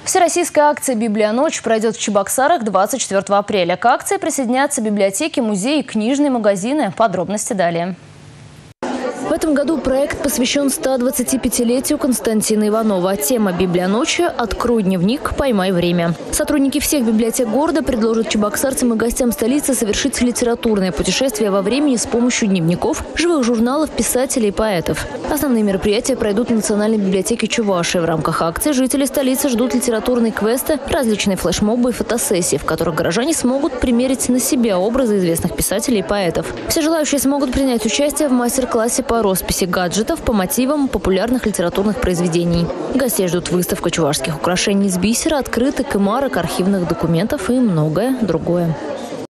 Всероссийская акция «Библионочь» пройдет в Чебоксарах 24 апреля. К акции присоединятся библиотеки, музеи, книжные магазины. Подробности далее. В этом году проект посвящен 125-летию Константина Иванова. Тема «Библионочи» – «Открой дневник, поймай время». Сотрудники всех библиотек города предложат чебоксарцам и гостям столицы совершить литературное путешествие во времени с помощью дневников, живых журналов, писателей и поэтов. Основные мероприятия пройдут в Национальной библиотеке Чувашии. В рамках акции жители столицы ждут литературные квесты, различные флешмобы и фотосессии, в которых горожане смогут примерить на себя образы известных писателей и поэтов. Все желающие смогут принять участие в мастер-классе по росписи гаджетов по мотивам популярных литературных произведений. Гостей ждут выставка чувашских украшений из бисера, открыток и марок, архивных документов и многое другое.